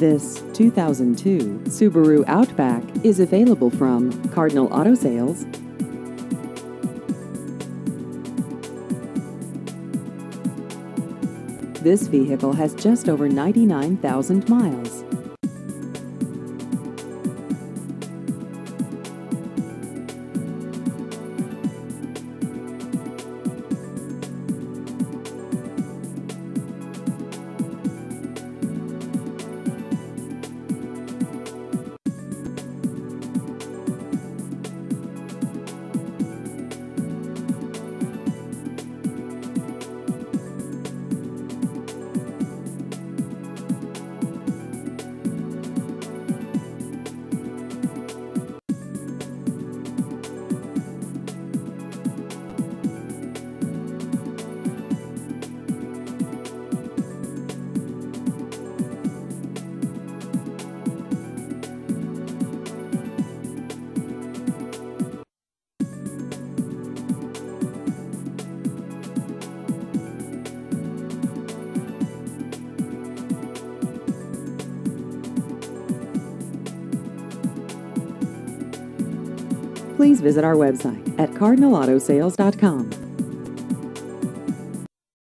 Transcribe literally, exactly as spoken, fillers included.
This two thousand two Subaru Outback is available from Cardinal Auto Sales. This vehicle has just over ninety-nine thousand miles. Please visit our website at cardinal auto sales dot com.